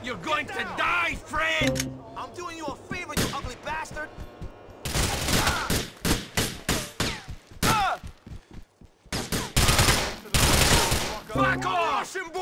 You're going to die, friend! I'm doing you a favor, you ugly bastard! Back off!